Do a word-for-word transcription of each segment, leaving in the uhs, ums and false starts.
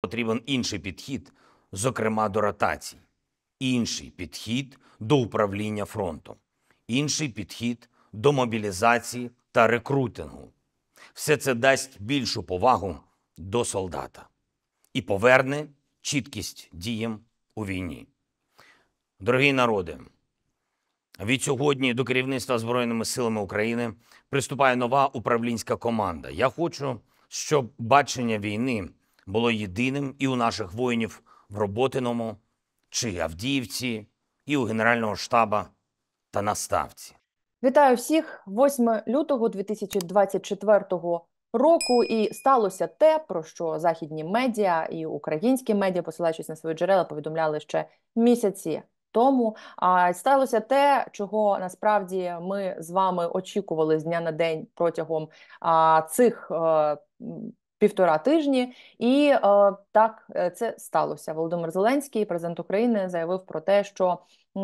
потрібен інший підхід, зокрема до ротацій, інший підхід до управління фронтом, інший підхід до мобілізації та рекрутингу. Все це дасть більшу повагу до солдата і поверне чіткість діям у війні. Дорогі народи, від сьогодні до керівництва Збройними силами України приступає нова управлінська команда. Я хочу, щоб бачення війни було єдиним і у наших воїнів в Роботиному чи Авдіївці, і у Генерального штабу та на Ставці. Вітаю всіх! восьме лютого дві тисячі двадцять четвертого року, і сталося те, про що західні медіа і українські медіа, посилаючись на свої джерела, повідомляли ще місяці тому. А сталося те, чого насправді ми з вами очікували з дня на день протягом а, цих а, півтора тижні. І а, так це сталося. Володимир Зеленський, президент України, заявив про те, що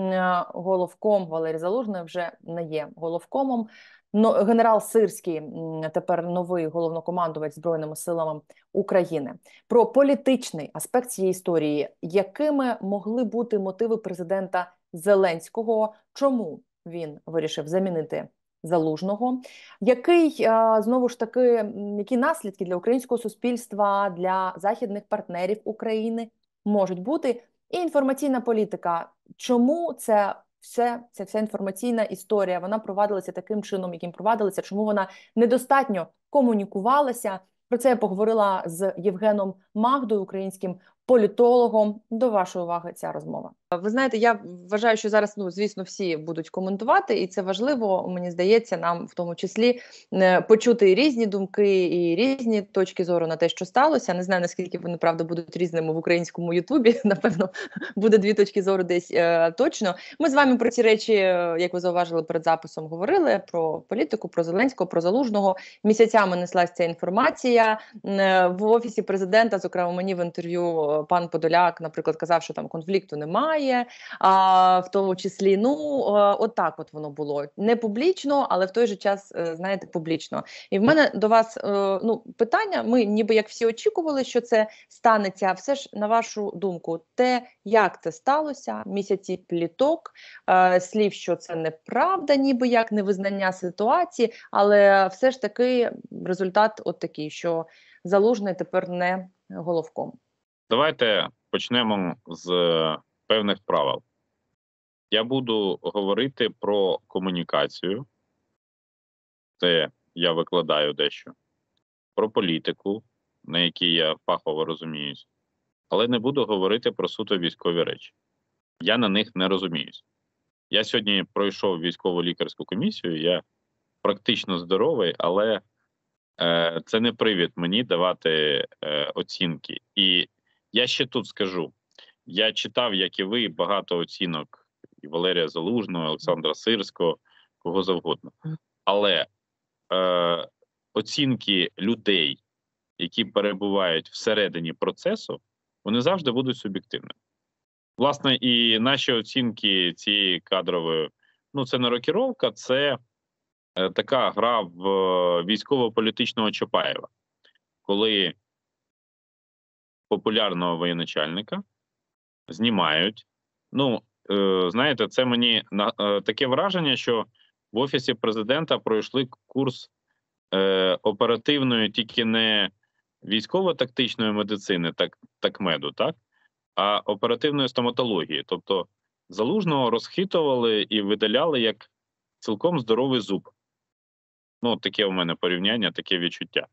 головком Валерій Залужний вже не є головкомом. Но генерал Сирський тепер новий головнокомандувач Збройними силами України. Про політичний аспект цієї історії, якими могли бути мотиви президента Зеленського, чому він вирішив замінити Залужного, який, знову ж таки, які наслідки для українського суспільства, для західних партнерів України можуть бути, і інформаційна політика. Чому це все, ця вся інформаційна історія, вона провадилася таким чином, яким провадилася, чому вона недостатньо комунікувалася? Про це я поговорила з Євгеном Магдою, українським політологом. До вашої уваги ця розмова. Ви знаєте, я вважаю, що зараз, ну, звісно, всі будуть коментувати, і це важливо, мені здається, нам в тому числі почути різні думки і різні точки зору на те, що сталося. Не знаю, наскільки вони, правда, будуть різними в українському Ютубі, напевно, буде дві точки зору десь е, точно. Ми з вами про ці речі, як ви зауважили перед записом, говорили, про політику, про Зеленського, про Залужного. Місяцями неслась ця інформація. Е, в Офісі президента, зокрема, мені в інтерв'ю пан Подоляк, наприклад, казав, що там конфлікту немає. А, в тому числі, ну, от так от воно було. Не публічно, але в той же час, знаєте, публічно. І в мене до вас, ну, питання, ми ніби як всі очікували, що це станеться, все ж, на вашу думку, те, як це сталося, місяці пліток, слів, що це неправда, ніби як, невизнання ситуації, але все ж таки результат от такий, що Залужний тепер не головком. Давайте почнемо з певних правил. Я буду говорити про комунікацію, це я викладаю дещо, про політику, на якій я фахово розуміюсь, але не буду говорити про суто військові речі. Я на них не розуміюсь. Я сьогодні пройшов військово-лікарську комісію, я практично здоровий, але е, це не привід мені давати е, оцінки. І я ще тут скажу, я читав, як і ви, багато оцінок і Валерія Залужного, Олександра Сирського, кого завгодно. Але е, оцінки людей, які перебувають всередині процесу, вони завжди будуть суб'єктивними. Власне, і наші оцінки цієї кадрової, ну це не рокіровка, це е, така гра в е, військово-політичного Чапаєва, коли популярного воєначальника знімають. Ну, е, знаєте, це мені на, е, таке враження, що в Офісі президента пройшли курс е, оперативної, тільки не військово-тактичної медицини, так, так меду, так, а оперативної стоматології. Тобто Залужного розхитували і видаляли як цілком здоровий зуб. Ну, таке у мене порівняння, таке відчуття.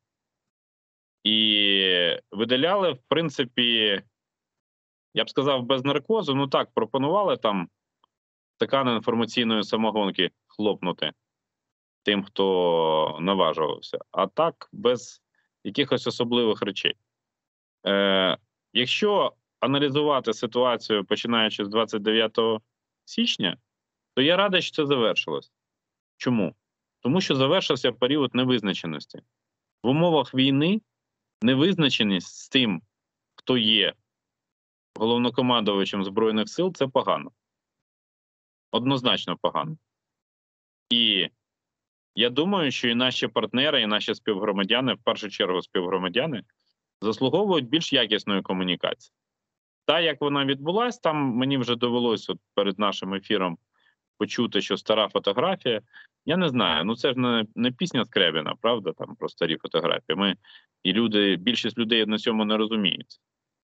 І видаляли, в принципі, я б сказав, без наркозу, ну так, пропонували там стакан інформаційної самогонки хлопнути тим, хто наважувався. А так, без якихось особливих речей. Е, якщо аналізувати ситуацію, починаючи з двадцять дев'ятого січня, то я радий, що це завершилось. Чому? Тому що завершився період невизначеності. В умовах війни невизначеність з тим, хто є головнокомандувачем Збройних сил, це погано. Однозначно погано. І я думаю, що і наші партнери, і наші співгромадяни, в першу чергу співгромадяни, заслуговують більш якісної комунікації. Та, як вона відбулась, там мені вже довелось от перед нашим ефіром почути, що стара фотографія. Я не знаю, ну це ж не, не пісня Скрябіна, правда, там про старі фотографії. Ми, і люди, більшість людей на цьому не розуміють.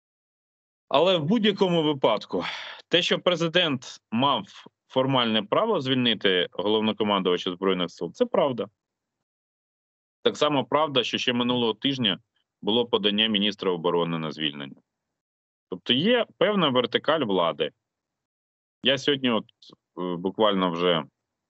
Але в будь-якому випадку, те, що президент мав формальне право звільнити головнокомандувача Збройних сил, це правда. Так само правда, що ще минулого тижня було подання міністра оборони на звільнення. Тобто є певна вертикаль влади. Я сьогодні от буквально вже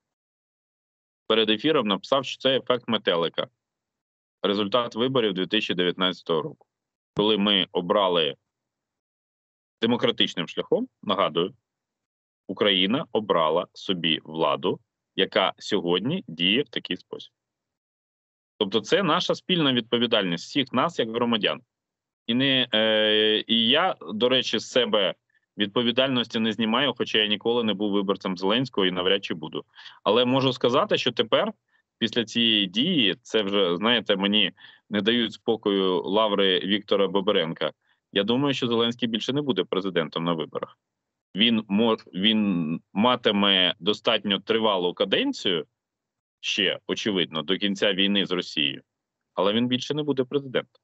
перед ефіром написав, що це ефект метелика. Результат виборів дві тисячі дев'ятнадцятого року. Коли ми обрали демократичним шляхом, нагадую, Україна обрала собі владу, яка сьогодні діє в такий спосіб. Тобто це наша спільна відповідальність всіх нас, як громадян. І, не, е, і я, до речі, з себе відповідальності не знімаю, хоча я ніколи не був виборцем Зеленського і навряд чи буду. Але можу сказати, що тепер, після цієї дії, це вже, знаєте, мені не дають спокою лаври Віктора Боберенка. Я думаю, що Зеленський більше не буде президентом на виборах. Він, мож, він матиме достатньо тривалу каденцію, ще, очевидно, до кінця війни з Росією, але він більше не буде президентом.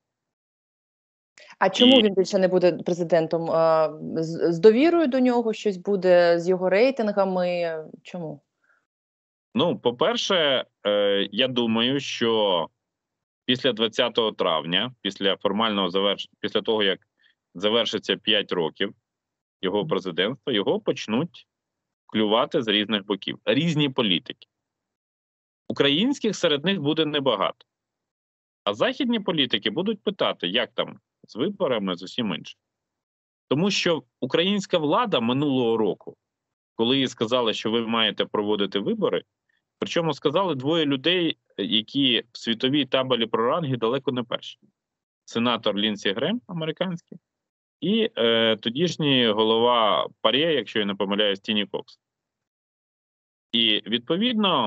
А чому І... він більше не буде президентом? З, з довірою до нього щось буде, з його рейтингами? Чому? Ну, по-перше, е, я думаю, що після двадцятого травня, після формального завершення, після того, як завершиться п'ять років його президентства, його почнуть клювати з різних боків. Різні політики. Українських серед них буде небагато. А західні політики будуть питати, як там з виборами, з усім іншим. Тому що українська влада минулого року, коли їй сказали, що ви маєте проводити вибори, причому сказали двоє людей, які в світовій табелі про ранги далеко не перші. Сенатор Лінсі Грем, американський, і е, тодішній голова ПАРЄ, якщо я не помиляюсь, Тіні Кокс. І, відповідно,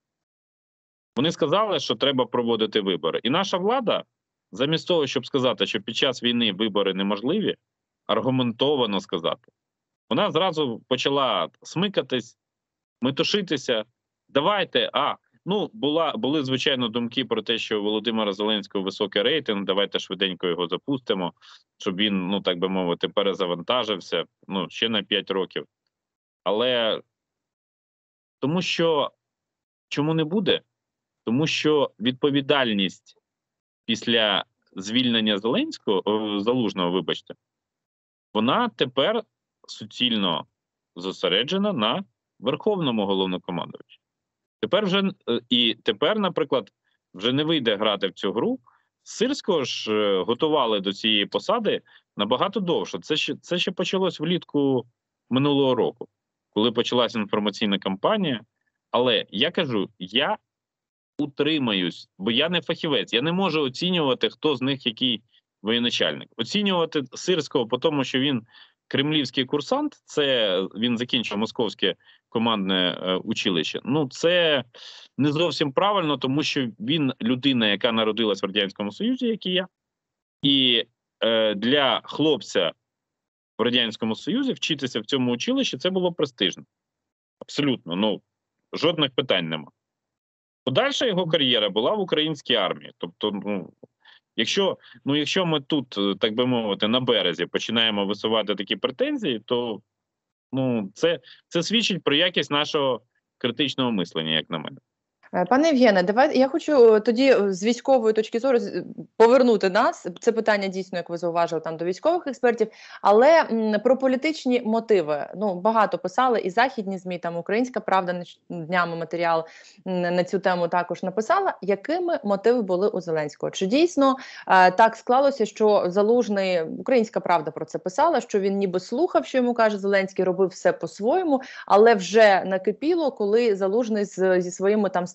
вони сказали, що треба проводити вибори. І наша влада, замість того, щоб сказати, що під час війни вибори неможливі, аргументовано сказати, вона зразу почала смикатись, метушитися. Давайте, а, ну, була, були, звичайно, думки про те, що у Володимира Зеленського високий рейтинг, давайте швиденько його запустимо, щоб він, ну, так би мовити, перезавантажився, ну, ще на п'ять років. Але тому що, чому не буде? Тому що відповідальність після звільнення Зеленського, Залужного, вибачте, вона тепер суцільно зосереджена на верховному головнокомандувачі. Тепер вже, і тепер, наприклад, вже не вийде грати в цю гру. Сирського ж готували до цієї посади набагато довше. Це ще, це ще почалось влітку минулого року, коли почалася інформаційна кампанія. Але я кажу, я утримаюсь, бо я не фахівець. Я не можу оцінювати, хто з них який воєначальник. Оцінювати Сирського по тому, що він кремлівський курсант, це він закінчив Московське командне е, училище. Ну, це не зовсім правильно, тому що він людина, яка народилась в Радянському Союзі, як і я. І е, для хлопця в Радянському Союзі вчитися в цьому училищі, це було престижно. Абсолютно, ну, жодних питань нема. Подальша його кар'єра була в українській армії. Тобто, ну, якщо, ну, якщо ми тут, так би мовити, на березі починаємо висувати такі претензії, то ну, це, це свідчить про якість нашого критичного мислення, як на мене. Пане Євгене, давайте я хочу тоді з військової точки зору повернути нас. Це питання дійсно, як ви зауважили, там до військових експертів, але м, про політичні мотиви. Ну, багато писали і західні ЗМІ, там Українська Правда днями матеріал на цю тему також написала. Якими мотиви були у Зеленського? Чи дійсно е, так склалося, що Залужний, Українська Правда про це писала, що він ніби слухав, що йому каже Зеленський, робив все по-своєму, але вже накипіло, коли Залужний з, зі своїми там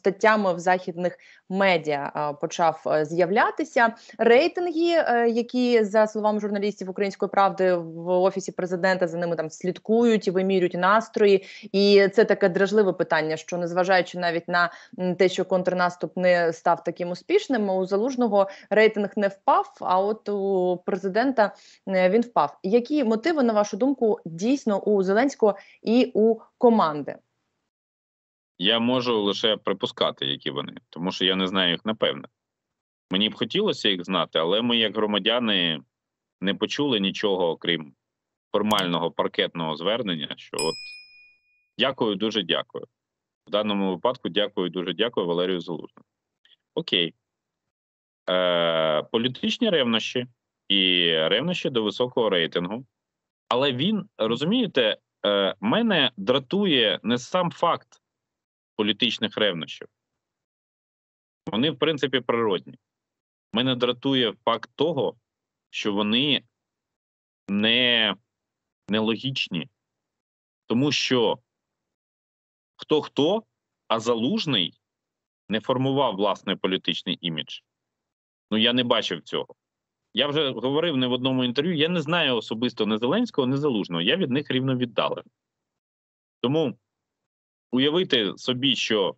статтями в західних медіа почав з'являтися. Рейтинги, які, за словами журналістів Української правди, в Офісі президента за ними там слідкують і вимірюють настрої. І це таке дражливе питання, що незважаючи навіть на те, що контрнаступ не став таким успішним, у Залужного рейтинг не впав, а от у президента він впав. Які мотиви, на вашу думку, дійсно у Зеленського і у команди? Я можу лише припускати, які вони, тому що я не знаю їх напевне. Мені б хотілося їх знати, але ми, як громадяни, не почули нічого, крім формального паркетного звернення, що от дякую, дуже дякую. В даному випадку дякую, дуже дякую Валерію Залужному. Окей. Е, політичні ревнощі і ревнощі до високого рейтингу. Але він, розумієте, е, мене дратує не сам факт політичних ревнощів. Вони, в принципі, природні. Мене дратує факт того, що вони не, нелогічні. Тому що хто-хто, а Залужний не формував власний політичний імідж. Ну, я не бачив цього. Я вже говорив не в одному інтерв'ю, я не знаю особисто ні Зеленського, ні Залужного. Я від них рівно віддалений. Тому уявити собі, що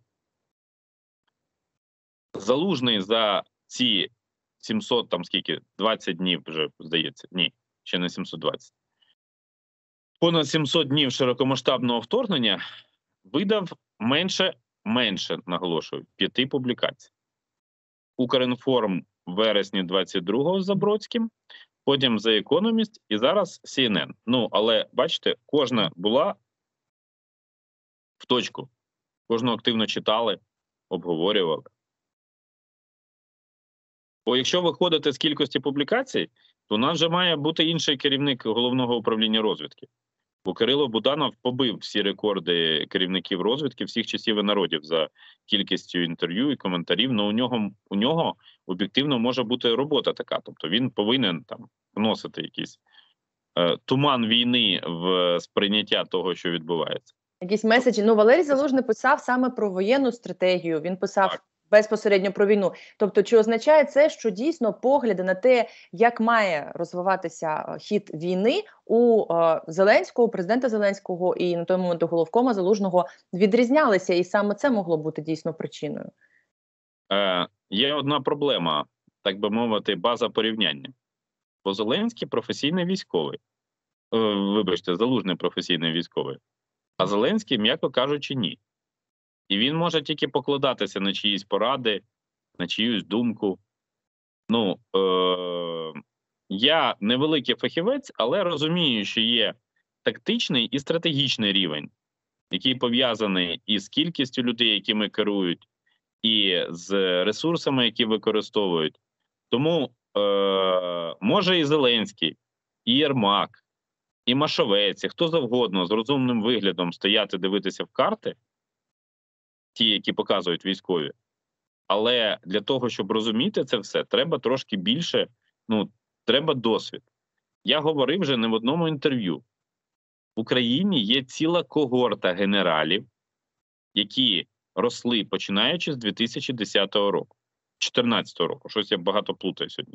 Залужний за ці сімсот, там скільки, двадцять днів вже, здається, ні, ще не сімсот двадцять. Понад сімсот днів широкомасштабного вторгнення видав менше, менше, наголошую, п'яти публікацій. Укрінформ в вересні двадцять другого з Забродським, потім The Economist і зараз Сі Ен Ен. Ну, але, бачите, кожна була в точку. Кожну активно читали, обговорювали. Бо якщо виходити з кількості публікацій, то у нас вже має бути інший керівник Головного управління розвідки. Бо Кирило Буданов побив всі рекорди керівників розвідки всіх часів і народів за кількістю інтерв'ю і коментарів. Ну, у нього, у нього об'єктивно може бути робота така. Тобто він повинен там вносити якийсь е, туман війни в сприйняття того, що відбувається. Якісь меседжі. Ну, Валерій Залужний писав саме про воєнну стратегію, він писав так. безпосередньо про війну. Тобто, чи означає це, що дійсно погляди на те, як має розвиватися хід війни у е, Зеленського, президента Зеленського і на той момент у головкома Залужного відрізнялися, і саме це могло бути дійсно причиною? Е, є одна проблема, так би мовити, база порівняння. Бо Зеленський професійний військовий. Е, вибачте, Залужний професійний військовий. А Зеленський, м'яко кажучи, ні. І він може тільки покладатися на чиїсь поради, на чиюсь думку. Ну, е- я невеликий фахівець, але розумію, що є тактичний і стратегічний рівень, який пов'язаний із кількістю людей, якими керують, і з ресурсами, які використовують. Тому е- може і Зеленський, і Єрмак, і Машовець, і хто завгодно з розумним виглядом стояти, дивитися в карти, ті, які показують військові. Але для того, щоб розуміти це все, треба трошки більше, ну, треба досвід. Я говорив вже не в одному інтерв'ю. В Україні є ціла когорта генералів, які росли, починаючи з дві тисячі десятого року, чотирнадцятого року, щось я багато плутаю сьогодні.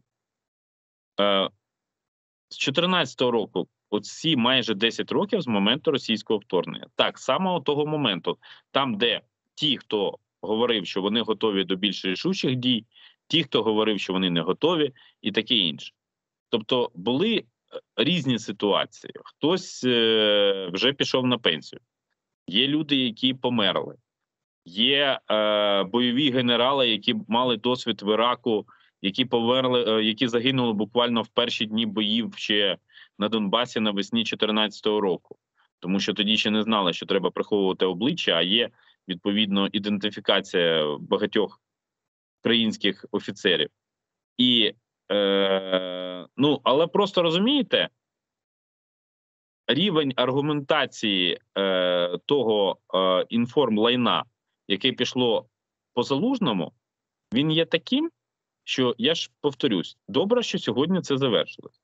Е, з чотирнадцятого року, оці майже десять років з моменту російського вторгнення. Так, саме того моменту, там, де ті, хто говорив, що вони готові до більш рішучих дій, ті, хто говорив, що вони не готові, і таке інше. Тобто були різні ситуації. Хтось е- вже пішов на пенсію. Є люди, які померли. Є е- бойові генерали, які мали досвід в Іраку, які померли, е- які загинули буквально в перші дні боїв ще на Донбасі навесні дві тисячі чотирнадцятого року. Тому що тоді ще не знали, що треба приховувати обличчя, а є відповідно ідентифікація багатьох українських офіцерів. І, е, ну, але просто розумієте, рівень аргументації е, того е, інформлайна, яке пішло по Залужному, він є таким, що, я ж повторюсь, добре, що сьогодні це завершилось.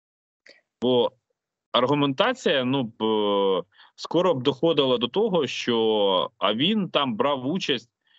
Бо аргументація, ну, б, скоро б доходила до того, що а він там брав участь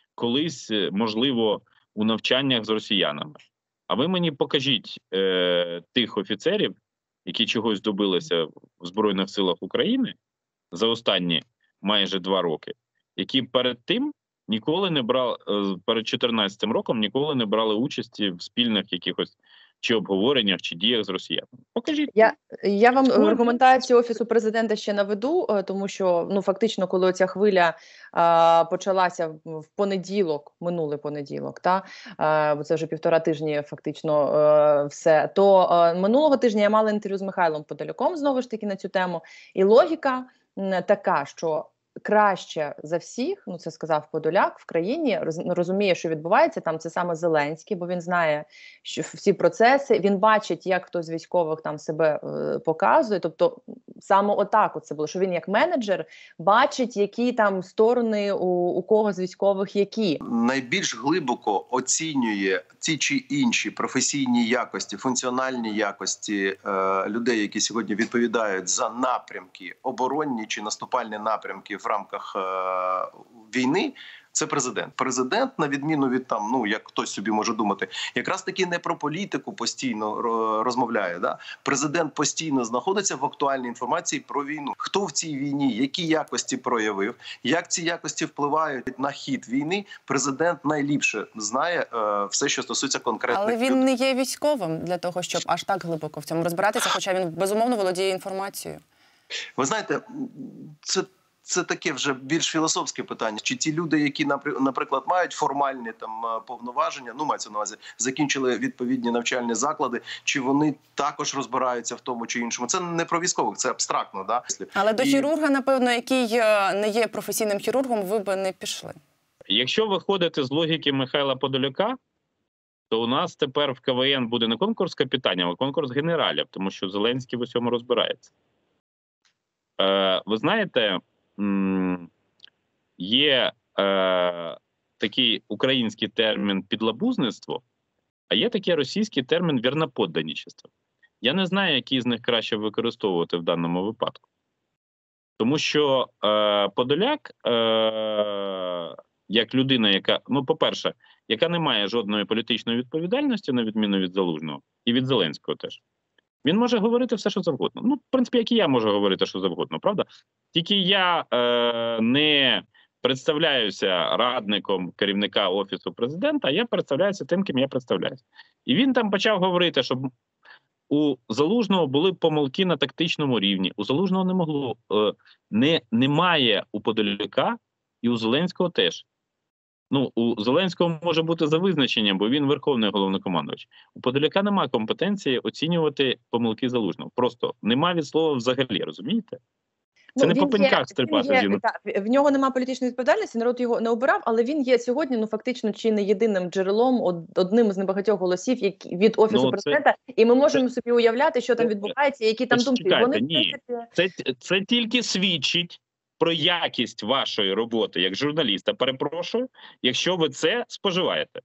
колись, можливо, у навчаннях з росіянами. А ви мені покажіть е, тих офіцерів, які чогось добилися в Збройних силах України за останні майже два роки, які перед тим ніколи не брали, перед чотирнадцятим роком ніколи не брали участі в спільних якихось чи обговореннях, чи діях з росіянами. Покажіть. Я, я вам Що? аргументацію Офісу Президента ще наведу, е, тому що, ну, фактично, коли ця хвиля а, почалася в- в понеділок, минулий понеділок, та, а, бо це вже півтора тижні фактично е, все, то е, минулого тижня я мала інтерв'ю з Михайлом Подоляком, знову ж таки, на цю тему, і логіка м, така, що краще за всіх, ну це сказав Подоляк, в країні роз- розуміє, що відбувається там, це саме Зеленський, бо він знає, що всі процеси, він бачить, як хтось з військових там себе е, показує, тобто саме отак от це було, що він як менеджер бачить, які там сторони у, у кого з військових які. Найбільш глибоко оцінює ті чи інші професійні якості, функціональні якості е, людей, які сьогодні відповідають за напрямки, оборонні чи наступальні напрямки в рамках е, війни. Це президент. Президент, на відміну від там, ну як хтось собі може думати, якраз таки не про політику постійно ро- розмовляє. Да? Президент постійно знаходиться в актуальній інформації про війну. Хто в цій війні, які якості проявив, як ці якості впливають на хід війни. Президент найліпше знає е, все, що стосується конкретних Але він людей. не є військовим для того, щоб аж так глибоко в цьому розбиратися, хоча він безумовно володіє інформацією. Ви знаєте, це. Це таке вже більш філософське питання. Чи ті люди, які, наприклад, мають формальні там повноваження, ну мається на увазі, закінчили відповідні навчальні заклади, чи вони також розбираються в тому чи іншому? Це не про військових, це абстрактно, да. Але до І... хірурга, напевно, який е, не є професійним хірургом, ви б не пішли. Якщо виходити з логіки Михайла Подоляка, то у нас тепер в КВН буде не конкурс капітанів, а конкурс генералів, тому що Зеленський в усьому розбирається. Е, ви знаєте, є е, такий український термін «підлабузництво», а є такий російський термін «вірноподданничество». Я не знаю, який з них краще використовувати в даному випадку. Тому що е, Подоляк, е, як людина, яка, ну, по-перше, яка не має жодної політичної відповідальності, на відміну від Залужного, і від Зеленського теж, він може говорити все, що завгодно. Ну, в принципі, як і я можу говорити, що завгодно, правда? Тільки я е, не представляюся радником керівника Офісу Президента, а я представляюся тим, ким я представляюся. І він там почав говорити, щоб у Залужного були помилки на тактичному рівні. У Залужного не могло, е, не, немає у Подоляка і у Зеленського теж. Ну, у Зеленського може бути за визначенням, бо він верховний головнокомандувач. У Подоляка немає компетенції оцінювати помилки Залужного. Просто немає від слова взагалі, розумієте? Це Ну, не по він пеньках є- стрибати. він є- Зіно. та, в нього немає політичної відповідальності, народ його не обирав, але він є сьогодні, ну фактично, чи не єдиним джерелом, од- одним з небагатьох голосів які, від Офісу Ну, це- Президента, і ми можемо собі уявляти, що там це- відбувається, які там це ж думки. чекайте, Вони, в ні. принципі, Це, це тільки свідчить про якість вашої роботи як журналіста, перепрошую, якщо ви це споживаєте.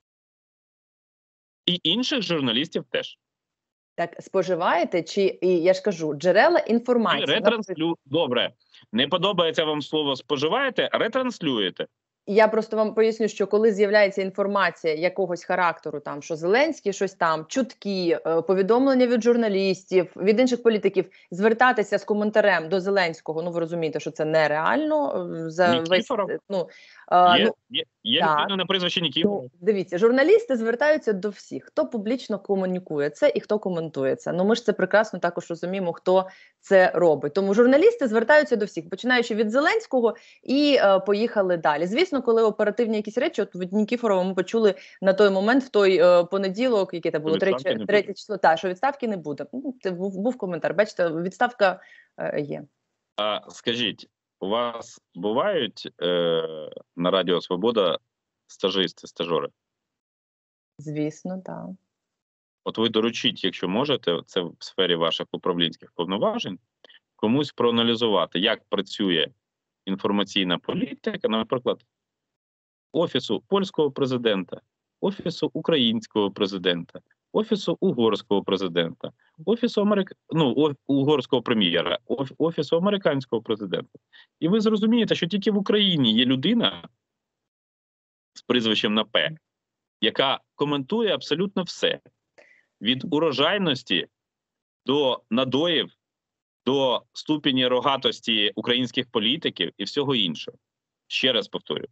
І інших журналістів теж. так споживаєте, чи, і я ж кажу, джерела І інформації. ретранслю... Добре, не подобається вам слово «споживаєте», ретранслюєте. Я просто вам поясню, що коли з'являється інформація якогось характеру, там що Зеленський щось там, чутки, е, повідомлення від журналістів, від інших політиків, звертатися з коментарем до Зеленського, ну ви розумієте, що це нереально. е, За весь, Нікіфоров? е, ну, е, Є, ну, є, є так. людина на прізвище Нікіфоров. Ну, дивіться, журналісти звертаються до всіх, хто публічно комунікує це і хто коментує це. Ну ми ж це прекрасно також розуміємо, хто це робить. Тому журналісти звертаються до всіх, починаючи від Зеленського і е, поїхали далі. Звісно, коли оперативні якісь речі, от від Нікіфорова ми почули на той момент, в той е, понеділок, яке це було Відставки третє, не третє буде. число, та що відставки не буде. Ну, це був, був коментар. Бачите, відставка е, є. А скажіть, у вас бувають е, на Радіо Свобода стажисти, стажори? Звісно, так. От ви доручіть, якщо можете, це в сфері ваших управлінських повноважень, комусь проаналізувати, як працює інформаційна політика, наприклад, Офісу польського президента, Офісу українського президента, Офісу угорського президента, Офісу Америк... ну, о- угорського прем'єра, оф- Офісу американського президента. І ви зрозумієте, що тільки в Україні є людина, прізвищем на П, яка коментує абсолютно все. Від урожайності до надоїв, до ступені рогатості українських політиків і всього іншого. Ще раз повторю.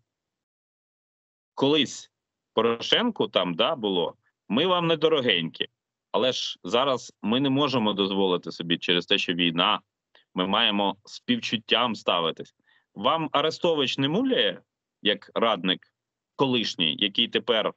Колись Порошенку там, да, було, ми вам недорогенькі, але ж зараз ми не можемо дозволити собі через те, що війна, ми маємо співчуттям ставитись. Вам Арестович не муляє, як радник колишній, який тепер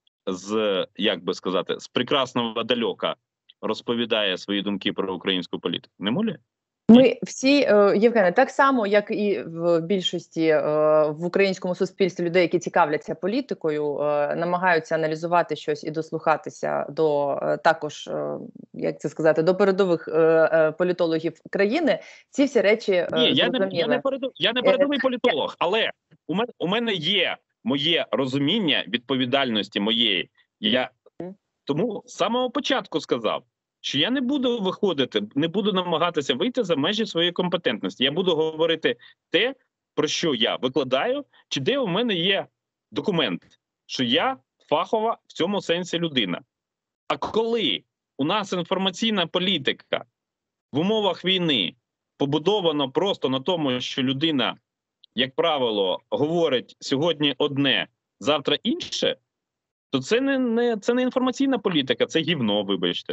з, як би сказати, з прекрасного далека розповідає свої думки про українську політику? Не муляє? Ми всі, е, Євгене, так само, як і в більшості е, в українському суспільстві людей, які цікавляться політикою, е, намагаються аналізувати щось і дослухатися до е, також, е, як це сказати, до передових е, е, політологів країни. Ці всі речі е, Ні, я не, зрозуміли. я не передовий, я не передовий політолог, але у мене, у мене є моє розуміння відповідальності моєї. Я тому з самого початку сказав, що я не буду виходити, не буду намагатися вийти за межі своєї компетентності. Я буду говорити те, про що я викладаю, чи де у мене є документ, що я фахова в цьому сенсі людина. А коли у нас інформаційна політика в умовах війни побудована просто на тому, що людина, як правило, говорить сьогодні одне, завтра інше, то це не, не, це не інформаційна політика, це гівно, вибачте.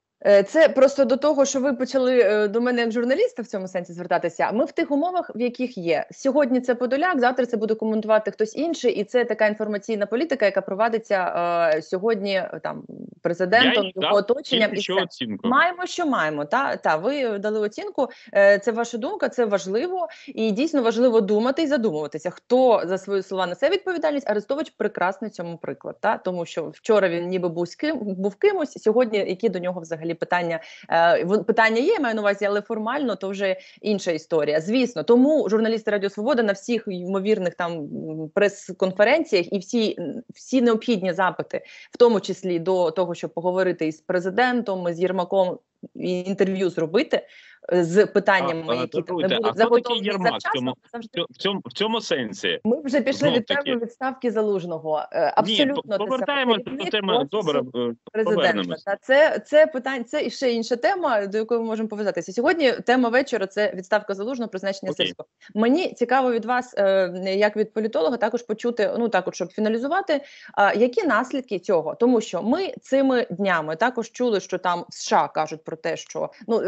Це просто до того, що ви почали до мене як журналіста в цьому сенсі звертатися. Ми в тих умовах, в яких є. Сьогодні це Подоляк, завтра це буде коментувати хтось інший, і це така інформаційна політика, яка провадиться е, сьогодні там президентом, його оточенням. І все. Маємо, що маємо. Та, та, ви дали оцінку, е, це ваша думка, це важливо, і дійсно важливо думати і задумуватися, хто за свої слова несе відповідальність. Арестович прекрасний цьому приклад, та? Тому що вчора він ніби був, з ким, був кимось, сьогодні які до нього взагалі питання, е, питання є, маю на увазі, але формально то вже інша історія. Звісно, тому журналісти Радіо Свобода на всіх ймовірних там прес-конференціях і всі, всі необхідні запити, в тому числі до того, щоб поговорити із президентом, з Єрмаком, інтерв'ю зробити з питаннями, а, які там не будуть заготовлені завчасно. В цьому, в цьому сенсі. Ми вже пішли від теми відставки Залужного. Абсолютно. Ні, повертаємося до теми, добре, президента. Та це, це питання, це і ще інша тема, до якої ми можемо пов'язатися. Сьогодні тема вечора – це відставка Залужного, призначення Сирського. Мені цікаво від вас, як від політолога, також почути, ну також, щоб фіналізувати, які наслідки цього. Тому що ми цими днями також чули, що там в США кажуть про те, що ну,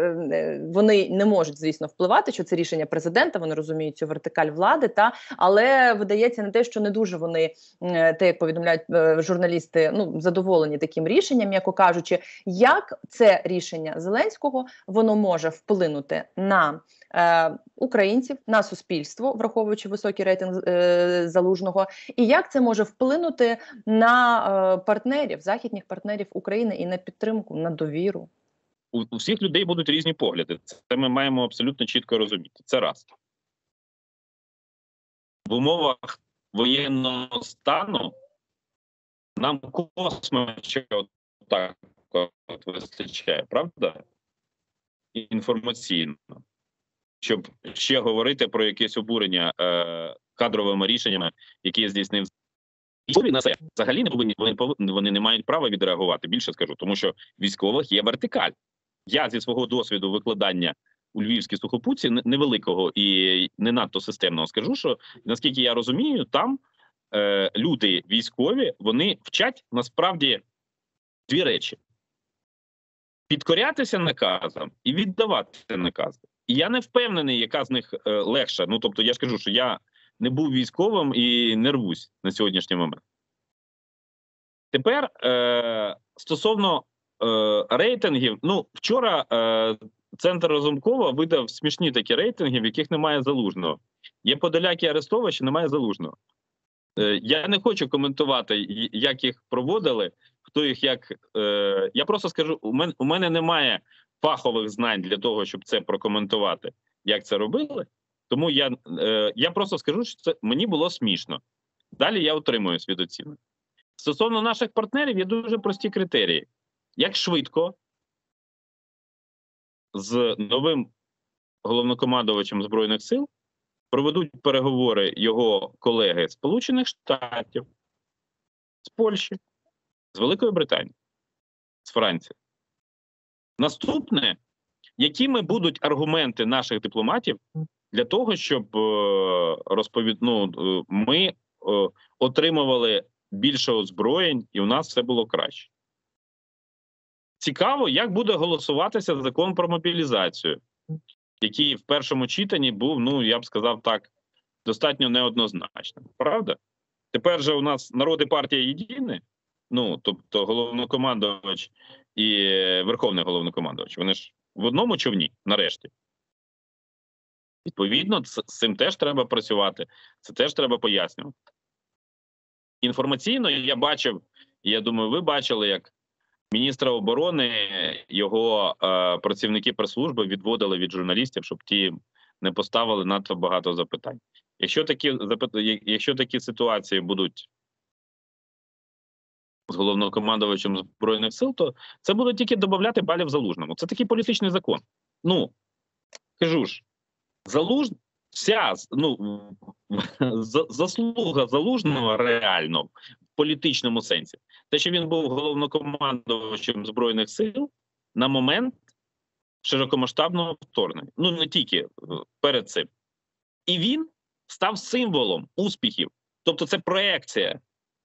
вони не можуть, звісно, впливати, що це рішення президента, вони розуміють цю вертикаль влади, та але видається на те, що не дуже вони, те, як повідомляють журналісти, ну, задоволені таким рішенням, м'яко кажучи. Як це рішення Зеленського, воно може вплинути на е, українців, на суспільство, враховуючи високий рейтинг е, Залужного, і як це може вплинути на е, партнерів, західних партнерів України і на підтримку, на довіру? У, у всіх людей будуть різні погляди. Це ми маємо абсолютно чітко розуміти. Це раз. В умовах воєнного стану нам косміча отак от вистачає, правда? Інформаційно. Щоб ще говорити про якесь обурення е, кадровими рішеннями, які здійснив військові на це. Взагалі не повинні, вони, повинні, вони не мають права відреагувати, більше скажу, тому що військових є вертикаль. Я зі свого досвіду викладання у Львівській сухопутці, невеликого і не надто системного, скажу, що, наскільки я розумію, там е, люди військові, вони вчать насправді дві речі. Підкорятися наказам і віддавати накази. І я не впевнений, яка з них е, легша. Ну, тобто, я скажу, що я не був військовим і не рвусь на сьогоднішній момент. Тепер е, стосовно е, рейтингів. Ну, вчора е, Центр Разумкова видав смішні такі рейтинги, в яких немає Залужного. Є Подоляк і Арестович, немає Залужного. Е, я не хочу коментувати, як їх проводили, хто їх як... Е, я просто скажу, у мене, у мене немає фахових знань для того, щоб це прокоментувати, як це робили. Тому я, е, я просто скажу, що це мені було смішно. Далі я отримуюсь від оцінок. Стосовно наших партнерів є дуже прості критерії. Як швидко з новим головнокомандувачем Збройних сил проведуть переговори його колеги з Сполучених Штатів, з Польщі, з Великої Британії, з Франції. Наступне, якими будуть аргументи наших дипломатів для того, щоб розповід... ну, ми отримували більше озброєнь і у нас все було краще. Цікаво, як буде голосуватися закон про мобілізацію, який в першому читанні був, ну, я б сказав так, достатньо неоднозначним. Правда? Тепер же у нас народ і партія єдині, ну, тобто головнокомандувач і верховний головнокомандувач, вони ж в одному човні, нарешті. Відповідно, з цим теж треба працювати, це теж треба пояснювати. Інформаційно я бачив, я думаю, ви бачили, як міністра оборони, його е, працівники прес-служби відводили від журналістів, щоб ті не поставили надто багато запитань. Якщо такі, якщо такі ситуації будуть з головнокомандувачем Збройних сил, то це буде тільки додати балів Залужному. Це такий політичний закон. Ну, кажу ж, Залужний, вся, ну, заслуга Залужного реально в політичному сенсі. Те, що він був головнокомандувачем Збройних сил на момент широкомасштабного вторгнення. Ну, не тільки перед цим. І він став символом успіхів. Тобто це проекція.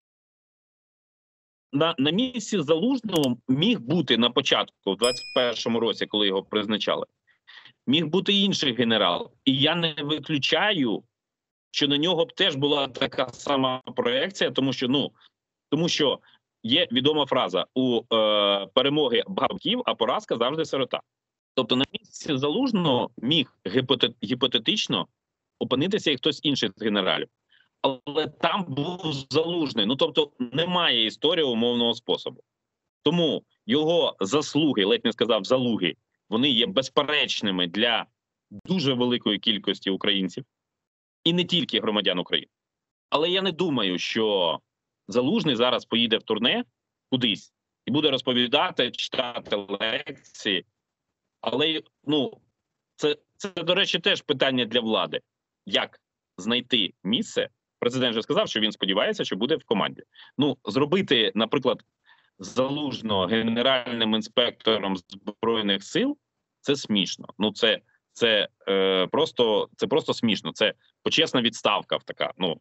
На, на місці Залужного міг бути на початку, в двадцять першому році, коли його призначали, міг бути інший генерал. І я не виключаю, що на нього б теж була така сама проекція, тому що, ну, тому що є відома фраза: у е, перемоги багатьків, а поразка завжди сирота. Тобто на місці Залужного міг гіпотет, гіпотетично опинитися і хтось інший з генералів. Але там був Залужний. Ну, тобто немає історії умовного способу. Тому його заслуги, ледь не сказав залуги, вони є безперечними для дуже великої кількості українців. І не тільки громадян України. Але я не думаю, що Залужний зараз поїде в турне кудись і буде розповідати, читати лекції. Але, ну, це, це, до речі, теж питання для влади. Як знайти місце? Президент вже сказав, що він сподівається, що буде в команді. Ну, зробити, наприклад, Залужного генеральним інспектором Збройних сил – це смішно. Ну, це, це, е, просто, це просто смішно. Це почесна відставка така. Ну.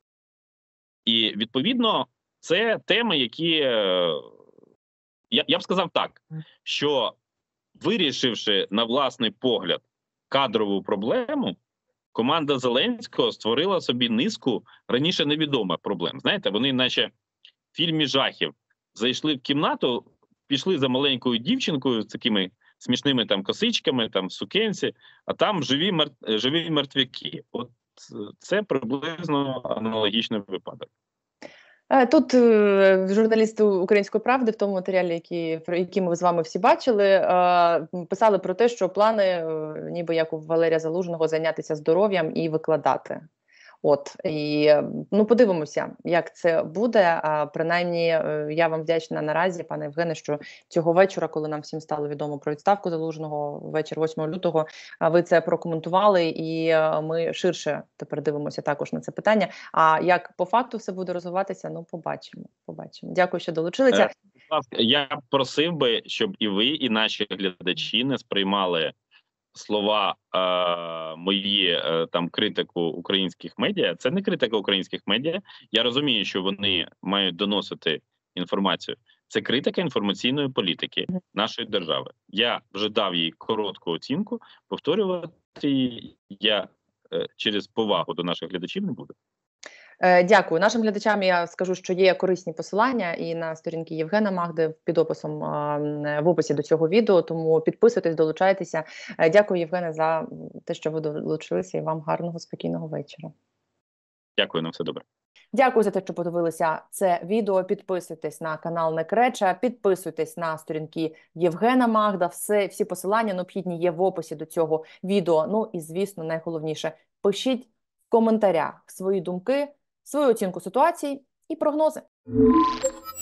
І, відповідно, це теми, які, е, я, я б сказав так, що вирішивши на власний погляд кадрову проблему, команда Зеленського створила собі низку раніше невідомих проблем. Знаєте, вони наче в фільмі жахів зайшли в кімнату, пішли за маленькою дівчинкою з такими смішними там косичками, там в сукенці, а там живі, мер... живі мертвяки. От це приблизно аналогічний випадок. Тут журналісти «Української правди» в тому матеріалі, який, який ми з вами всі бачили, писали про те, що плани, ніби як у Валерія Залужного, зайнятися здоров'ям і викладати. От, і, ну, подивимося, як це буде. А, принаймні, я вам вдячна наразі, пане Євгене, що цього вечора, коли нам всім стало відомо про відставку Залужного, вечір восьмого лютого, ви це прокоментували, і ми ширше тепер дивимося також на це питання. А як по факту все буде розвиватися, ну, побачимо. побачимо. Дякую, що долучилися. Я просив би, щоб і ви, і наші глядачі не сприймали слова е, мої е, там критику українських медіа. Це не критика українських медіа. Я розумію, що вони мають доносити інформацію. Це критика інформаційної політики нашої держави. Я вже дав їй коротку оцінку. Повторювати її я е, через повагу до наших глядачів не буду. Дякую. Нашим глядачам я скажу, що є корисні посилання і на сторінки Євгена Магди під описом, в описі до цього відео, тому підписуйтесь, долучайтеся. Дякую, Євгене, за те, що ви долучилися, і вам гарного, спокійного вечора. Дякую, на все добре. Дякую за те, що подивилися це відео. Підписуйтесь на канал Некреча, підписуйтесь на сторінки Євгена Магда. Все, всі посилання необхідні є в описі до цього відео. Ну і, звісно, найголовніше, пишіть в коментарях свої думки, свою оцінку ситуації і прогнози.